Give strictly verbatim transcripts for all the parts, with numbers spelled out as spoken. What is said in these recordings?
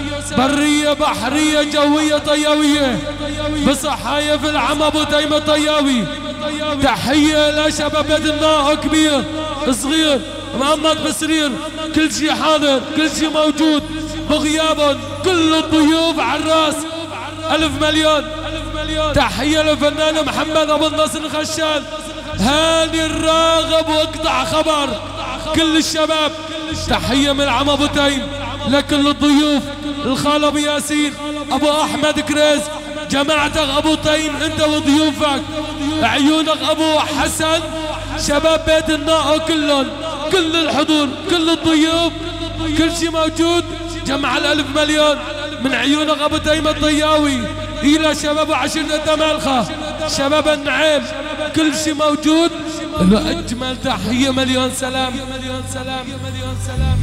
برية بحرية جوية طياوية بصحايا في العم ابو تيمة طياوي. تحية لشباب بيت الناء كبير صغير محمد بسرير كل شي حاضر كل شي موجود بغيابهم كل الضيوف على الراس ألف مليون. تحية للفنان محمد أبو النصر الخشان هاني الراغب واقطع خبر كل الشباب. تحية من العم أبو تيم لكل الضيوف الخال أبو ياسين أبو أحمد كريز جماعتك أبو تيم أنت وضيوفك عيونك أبو حسن شباب بيت الناء كلهم كل الحضور كل الضيوف كل شيء موجود جمع الألف مليون من عيونك أبو تيم الطياوي إلى شباب عشيرة الدمالخة شباب النعيم كل شيء موجود له أجمل تحية مليون سلام مليون سلام مليون سلام.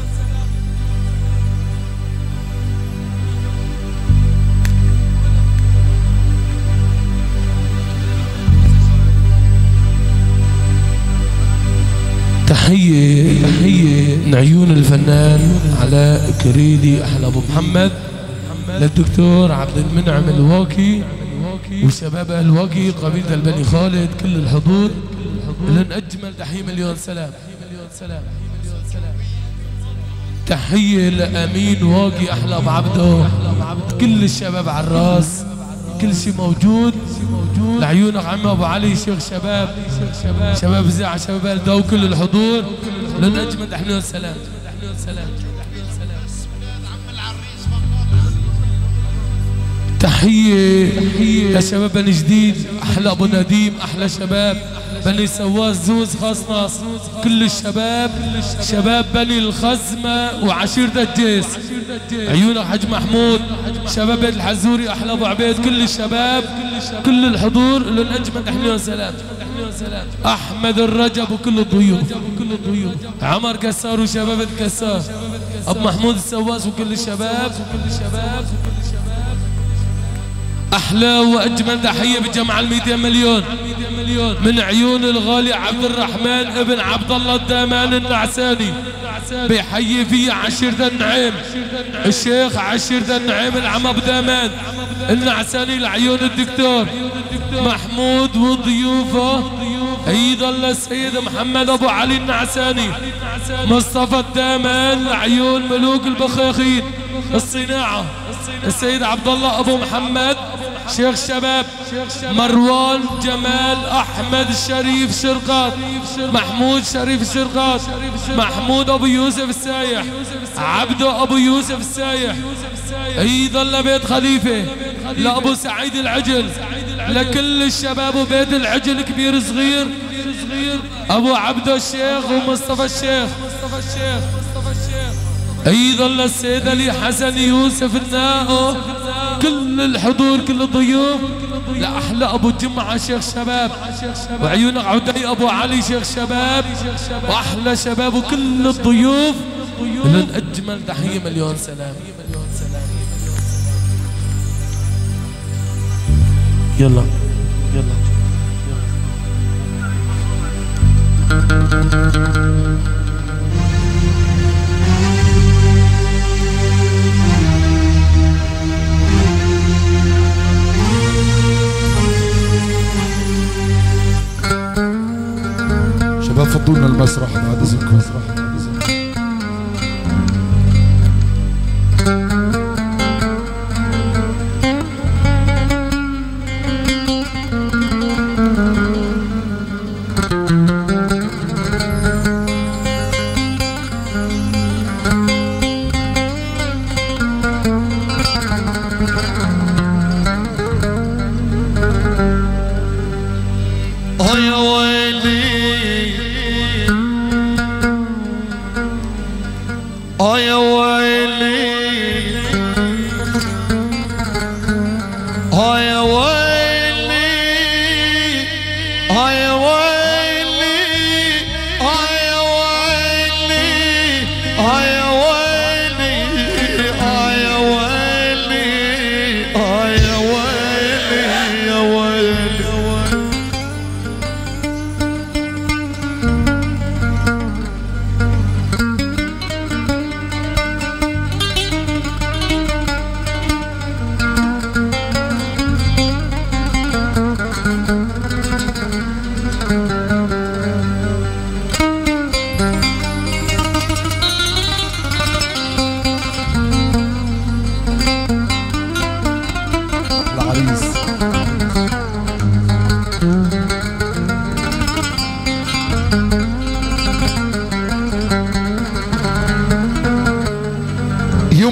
تحية تحية من عيون الفنان علاء كريدي أحلى أبو محمد للدكتور عبد المنعم الواكي وشباب الواكي قبيلة البني خالد كل الحضور لن أجمل تحية مليون سلام. تحية لأمين واكي أحلى أبو عبده كل الشباب على الراس كل شيء موجود لعيونك عم ابو علي شيخ شباب شباب زيعة شباب الدو كل الحضور لن اجمل تحية والسلام. تحية تحية لشباب بني جديد احلى ابو نديم احلى شباب بني سواس زوز خاصناص كل الشباب شباب بني الخزمة وعشيرة الجيس عيونك حج محمود شباب بيت الحزوري احلى ابو عبيد كل الشباب كل الحضور لن اجمل تحية والسلام. احمد الرجب وكل الضيوف عمر كسار وشباب الكسار ابو محمود السواس وكل الشباب احلى واجمل تحيه بجمع المئتين مليون من عيون الغالي عبد الرحمن ابن عبد الله الدامان النعساني بيحيي فيه عشيرة النعيم الشيخ عشيرة النعيم العم ابو دامان النعساني لعيون الدكتور محمود وضيوفه ايضا للسيد محمد ابو علي النعساني مصطفى الدامان لعيون ملوك البخاخين الصناعه السيد عبد الله ابو محمد شيخ شباب مروان جمال احمد الشريف شرقات محمود شريف الشرقات محمود ابو يوسف السايح عبده ابو يوسف السايح ايضا لبيت خليفه لابو سعيد العجل لكل الشباب وبيت العجل كبير صغير ابو عبده الشيخ ومصطفى الشيخ ايضا للسيد علي حسن يوسف النائو كل الحضور كل الضيوف لاحلى ابو جمعه شيخ شباب وعيونك عدي ابو علي شيخ شباب واحلى شباب وكل الضيوف لن اجمل تحيه مليون سلام. يلا يلا شباب فضونا المسرح بعد اذنكم.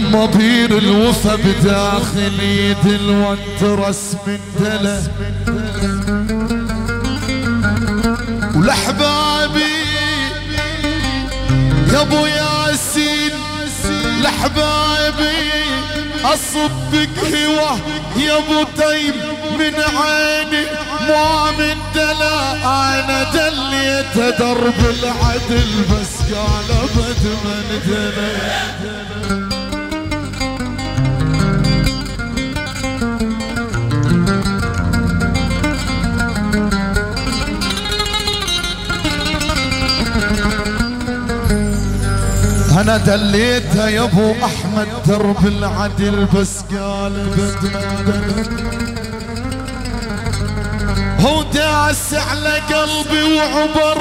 مبير الوفا بداخل يد الوانترس من دله ولحبابي يا ابو ياسين لحبابي اصبك هوا يا ابو تيم من عيني ما من دلا انا دليت درب العدل بس قال ابد من دلا انا دليتها يا ابو احمد درب العدل بس قال ابد من دلا هو داس على قلبي وعبر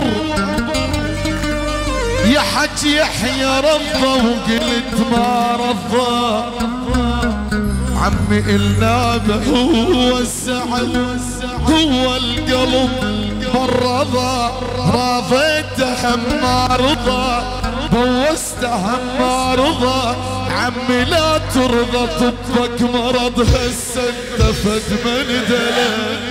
يا حج يحيى رضى وقلت ما رضى عمي النابه هو الزعل هو القلب مرضى راضيته هم ما رضى بوسته ما رضى عمي لا ترضى طبك مرض هسه انتفد من دلال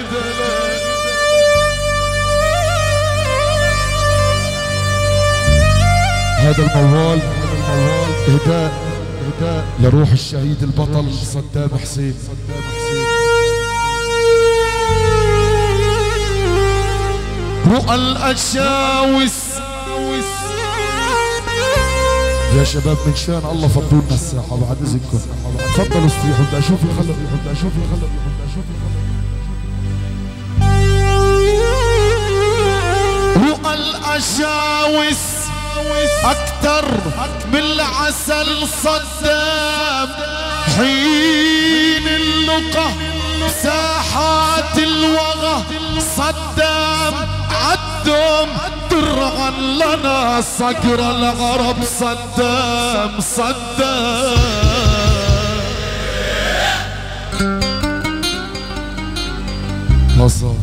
هذا الموال اهداء اهداء لروح الشهيد البطل صدام حسين. رؤى الاشاوس يا شباب من شان الله فضوا لنا الساحه بعد اذنكم تفضلوا استريحوا بدي اشوف الخلق بدي اشوف الخلق بدي اشوف الخلق رؤى الاشاوس اكتر من العسل صدام حين اللقى ساحات الوغى صدام عدهم درعا لنا صقر الغرب صدام صدام نصر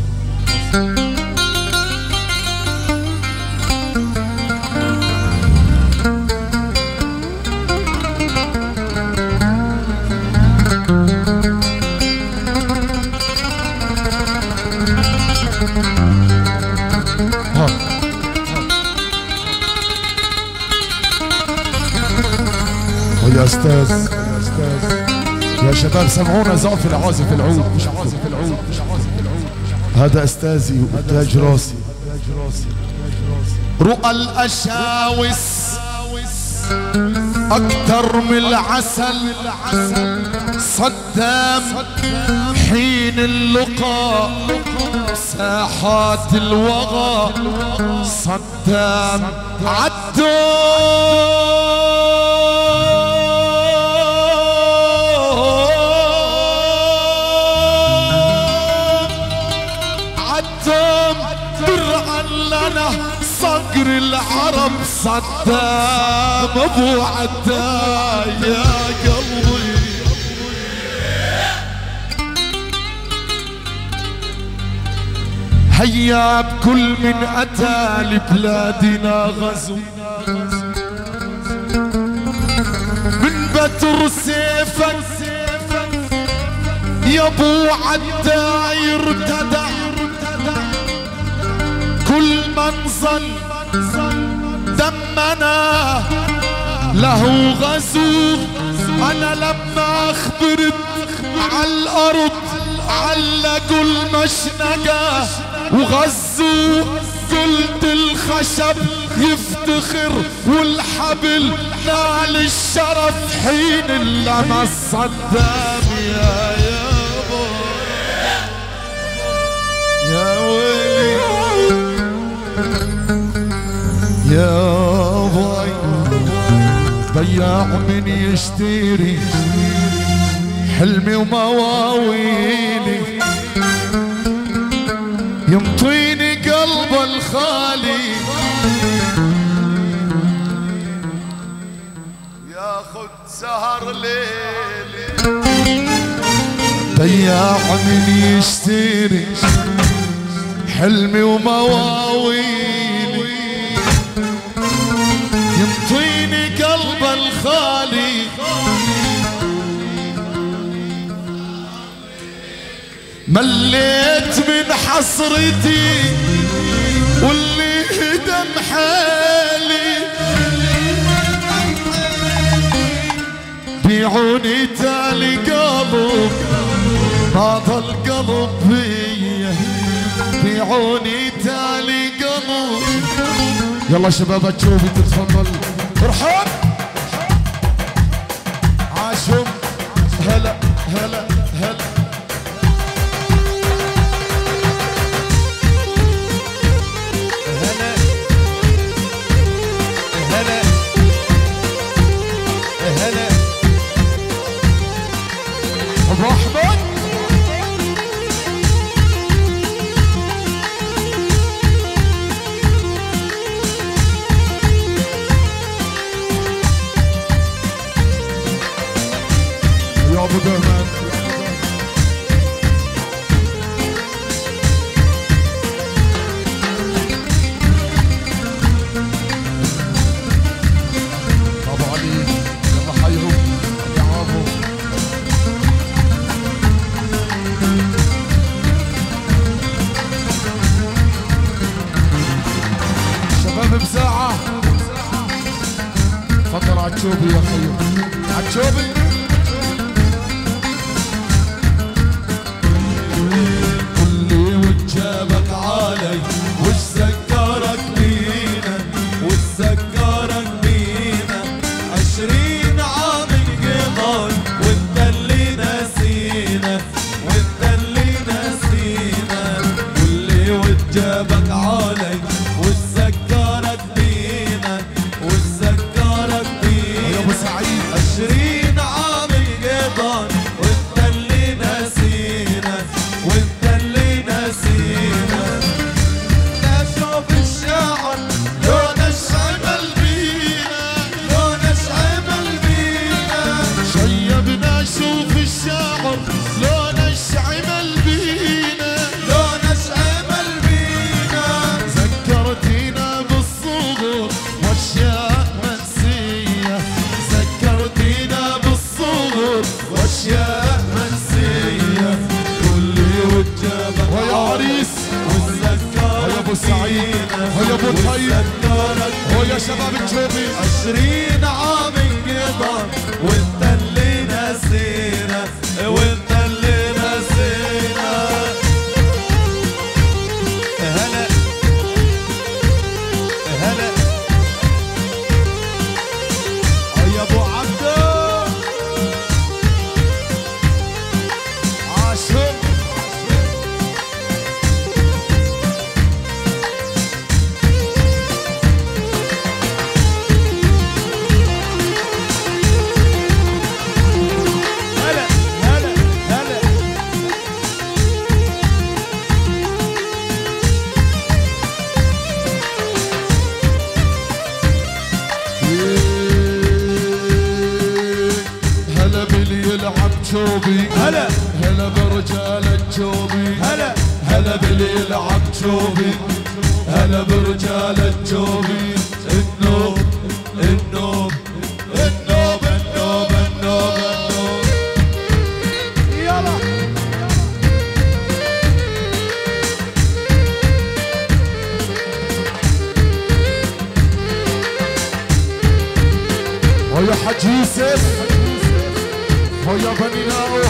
يا استاذ يا استاذ يا شباب سمعونا زعف العازف العود مش عازف العود مش عازف العود هذا استاذي وتاج راسي رؤى الاشاوس اكتر من العسل صدام حين اللقى ساحات الوغى صدام عدوا صقر العرب صدام ابو عداي يا قلبي هيا بكل من اتى لبلادنا غزو من بتر سيفك يا ابو عداي ارتدى كل من ظن دمنا له غزو انا لما اخبرت على الارض علقوا المشنقة وغزوا قلت الخشب يفتخر والحبل نال الشرف حين اللمس صدام يا يابا يا ويلي يا باي ضياع من يشتري حلمي ومواويلي يمطيني قلب الخالي ياخد سهر ليلي ضياع من يشتري حلمي ومواويلي يمطيني قلب الخالي مليت من حسرتي واللي هدم حالي بيعوني تالي قلب ما ضل قلب فيا بيعوني تالي قلب. يلا شباب تشوفي تتفضل ارحب عاشم هلا هلا هلا هلا هلا هلا ابو احمد يا ابو دهمان. ابو علي يلا حيهم يا عمو. شباب بساعة تفضل عالشوبي يا خيو عالشوبي. جابك علي وش سكرك بينا وش سكرك بينا عشرين عام انقضى وانت اللي نسينا وانت اللي نسينا واللي وجابك علي وش سكرك بينا وش سكرك بينا يا ابو سعيد عشرين عام انقضى وانت اللي نسينا وانت اللي نسينا. لا شوف الشاعر لون اشعمل بينا لون اشعمل بينا شيبنا شوف الشاعر لون اشعمل بينا لون اشعمل بينا ذكرتينا بالصغر واشياء منسية ذكرتينا بالصغر واشياء منسية واللي وجابك ويا عريس ويا ابو سعيد ويا ابو طيب ويا شباب الجوبي. عشرين عام انقضى وانت اللي نسينا وانت اللي نسينا. هلا هلا يا ابو عبده عاشق هلا هلا هلا هلا باللي يلعب جوبي هلا هلا برجال الجوبي هلا هلا باللي يلعب جوبي هلا برجال الجوبي. النوب النوب النوب النوب النوب النوب. يلا ويا حج يوسف ويا بني ناو.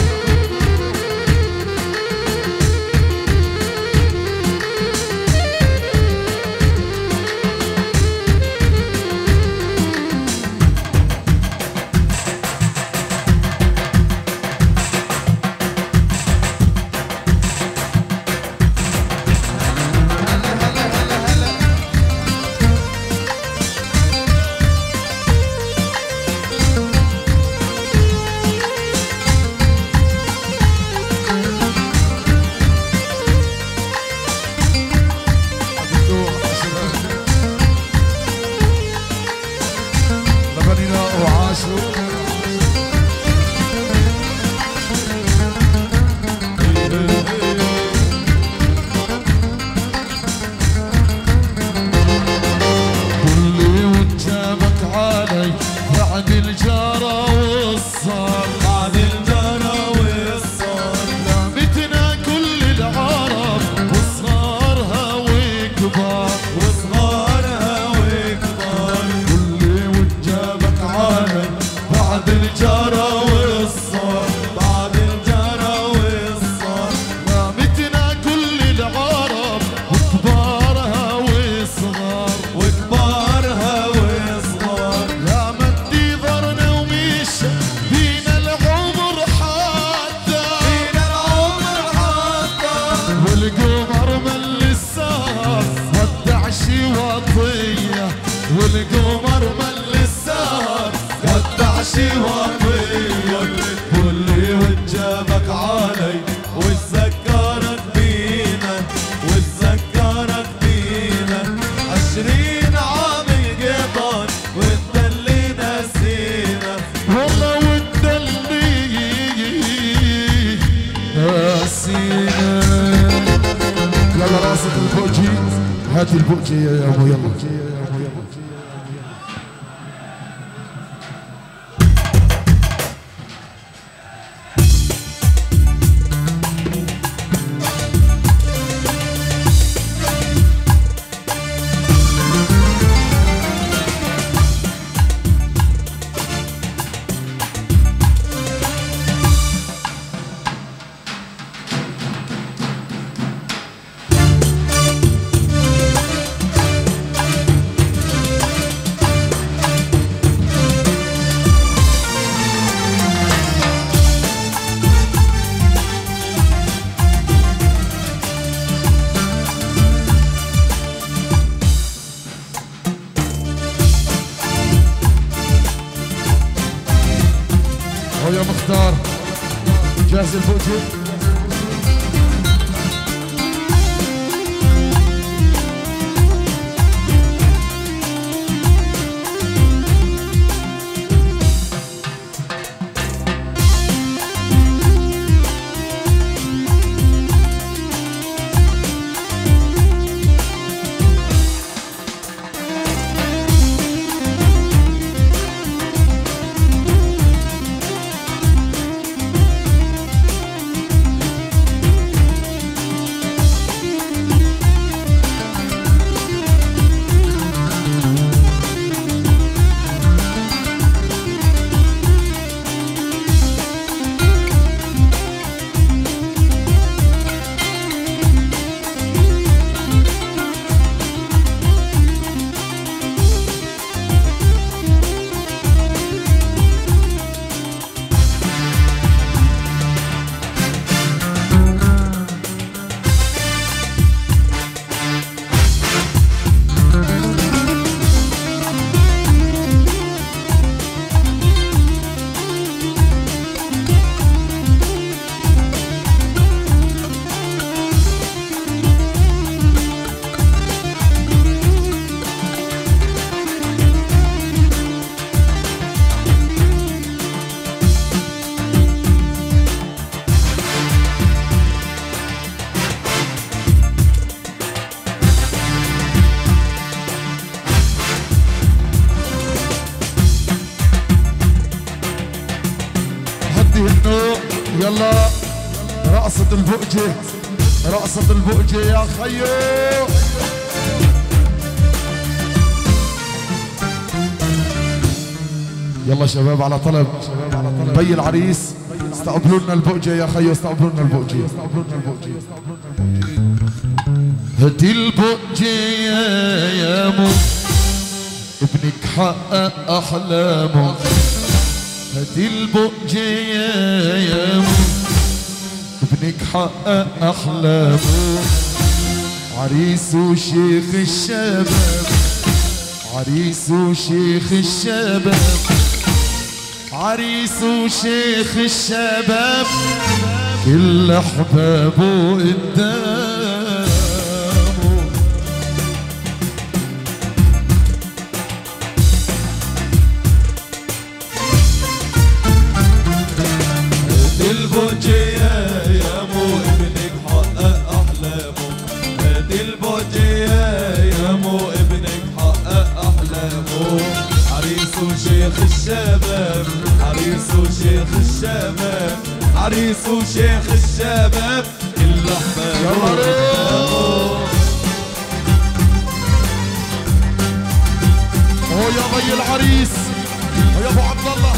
هدي البؤجة يا ابو يلا. يا مختار جاهز البؤجة؟ يلا رقصة البؤجة، رقصة البؤجة يا خيو. يلا شباب على طلب بي العريس استقبلوا لنا البؤجة يا خيو، استقبلوا لنا البؤجة. هدي البؤجة يا مو ابنك حقق أحلامه، هدي البؤجة يا مو ابنك حقق أحلامه، عريس وشيخ الشباب، عريس وشيخ الشباب، عريس وشيخ الشباب، كل أحبابه قدامه. هدي البؤجة يا مو ابنك حقق أحلامه، هدي البؤجة يا مو ابنك حقق أحلامه، عريس وشيخ الشباب، عريس وشيخ الشباب، عريس وشيخ الشباب، كل أحبابه. هو يا بي العريس ويا ابو عبد الله.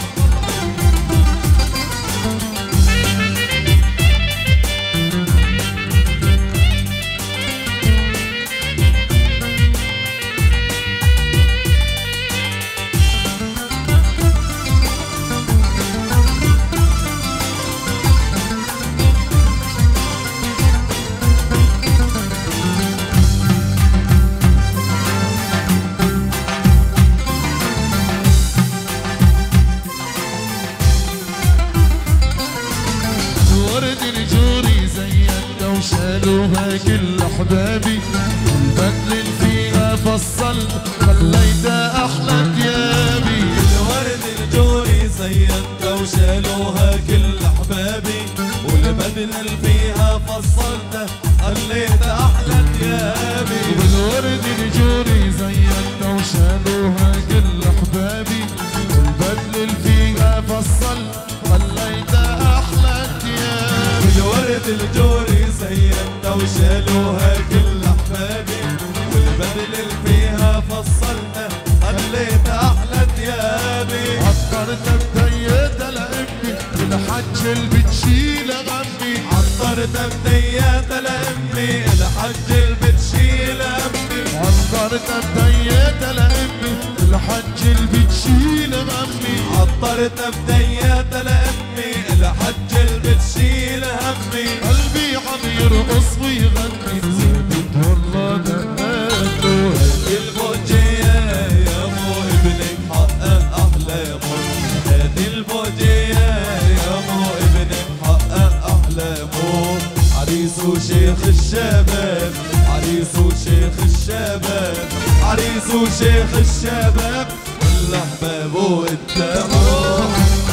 شالوها كل احبابي، البدل فيها فصل خليتها احلى ثيابي، الورد الجوري زينتها وشالوها كل احبابي، والبدل اللي فيها فصلته خليت احلى ثيابي. وبالورد الجوري زينته وشالوها كل احبابي، والبدل اللي فيها فصلت خليت احلى ثيابي. بالورد الجوري زينته وشالوها كل احبابي، والبدل اللي فيها فصلته خليت احلى ثيابي. عطرت بديتها لامي الحج اللي بتشيل غمي، عطرت بديتها لامي الحج اللي بتشيل همي. عطرت بديتها لامي الحج اللي بتشيل غمي. عطرت بديتها لامي الحج اللي بتشيل همي. قلبي عم يرقص ويغني زادت والله دقاته. هدي البوجية يا مو ابنك حقق احلامه، هدي البوجية يا مو ابنك حقق احلامه. عريس وشيخ الشباب، عريس وشيخ الشباب، عريس وشيخ الشباب، كل احبابه قدامه.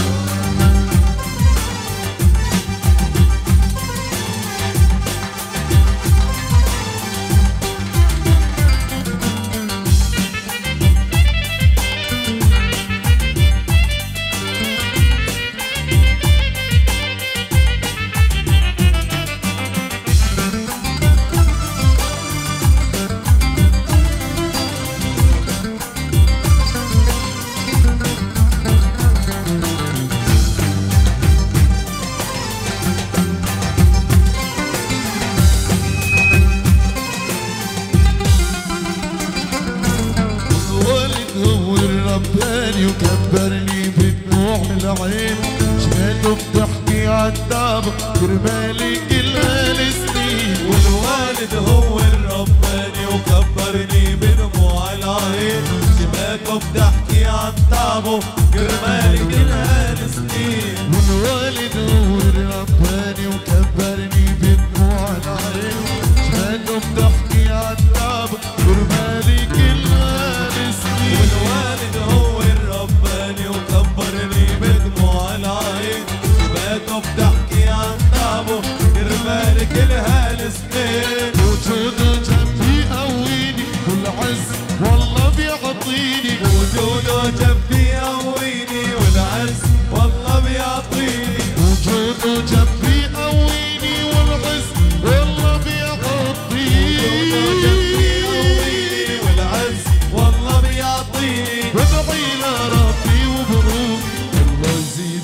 وكبرني بدموع العين، شماته بتحكي عالدابة كرمالي كل هالسنين. والوالد هو الرباني وكبرني بدموع العين، شماته بتحكي عن تعبه كرمالي كل هالسنين. والوالد هو الرباني وكبرني بدموع العين، شماته بتحكي عن تعبه كرمالي كل هالسنين. والوالد هو الرباني وكبرني بدموع العين، شماته بتحكي عن تعبه كرمالي كل هالسنين. وجوده جنبي قويني والعز والله بيعطيني، وجوده جنبي قويني والعز والله بيعطيني. وجوده جنبي قويني والعز والله بيعطيني. وجوده جنبي قويني والعز والله بيعطيني. بدعي لربي وبروح الله يزيد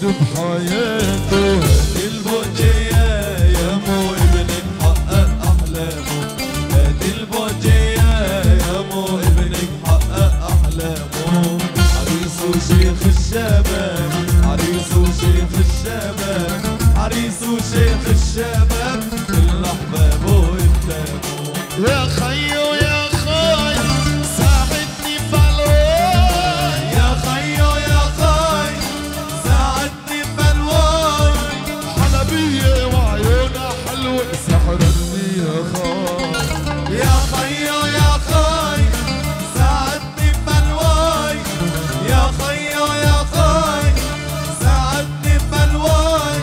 بحياته. هدي البوجية يا مو ابنك حقق احلامه، هدي البوجية يا مو ابنك حقق احلامه. عريس وشيخ الشباب، عريس وشيخ الشباب، عريس وشيخ الشباب، كل احبابه قدامه. يا خيو يا خي ساعدني فالواي، يا خيو يا خي ساعدني بالواي. حلبية وعيونها حلوة سحرتني يا خي. يا خيو يا خي ساعدني بالواي، يا خيو يا خي ساعدني بالواي.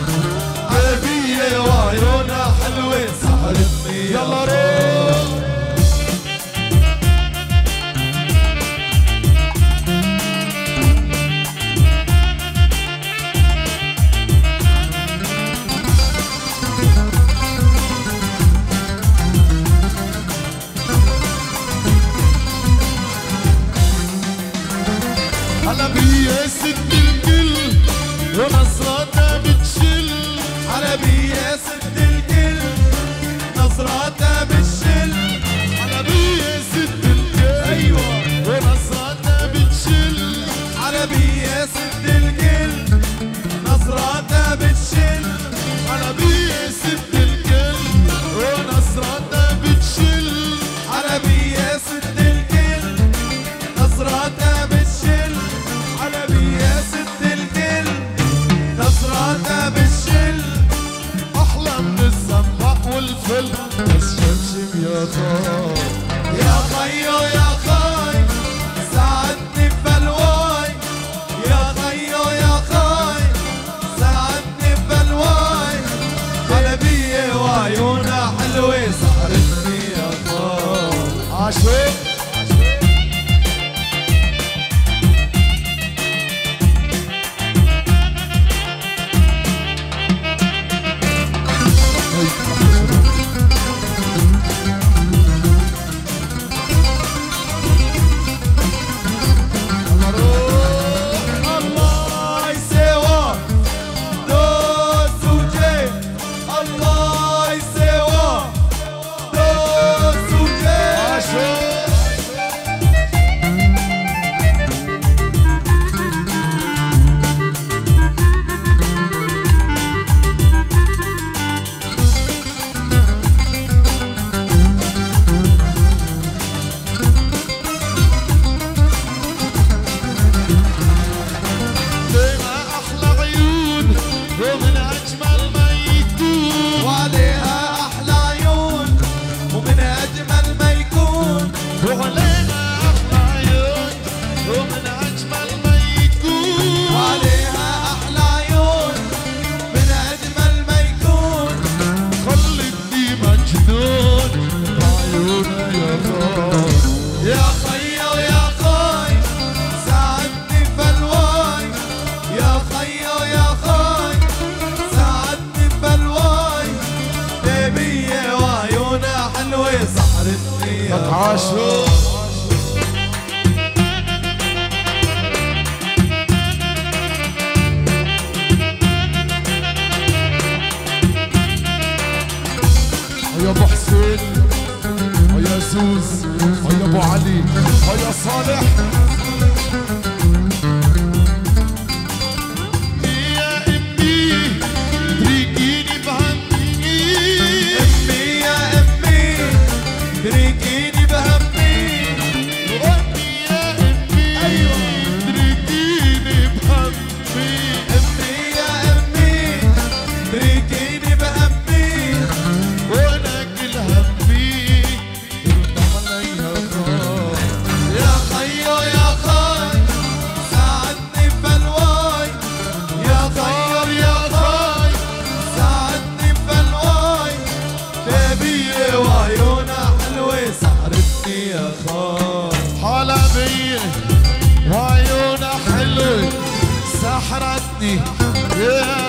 حلبية وعيونها حلوة سحرتني يا يلا خي. روح حلبية ست الكل ونصراتها بتشل. حلبية ست الكل نظراتها ومن أجمل ما يكون وعليها أحلى عيون ومن أجمل ما يكون وعليها أحلى عيون ومن أجمل ما يكون وعليها أحلى عيون من أجمل ما يكون خلتني مجنون بعيونها يا خاي يا خيو يا خاي ساعدني ببلواي يا خيو يا خاي ساعدني ببلواي بيبية وعيونها حلوة سحرتني يا عاشور يا ابو حسين يا زوز يا ابو علي يا صالح يا امي تريكيني بهمي امي يا امي تريكيني بهمي وامي يا امي تريكيني بهمي امي يا امي تريكيني بهمي وانا كل همي ارضى عليا خاي يا خيو يا خاي ساعدني ببلواي يا خيو يا خاي ساعدني ببلواي بيبية وعيونها حلوة سحرتني يا خاي حلبية وعيونها حلوة سحرتني يا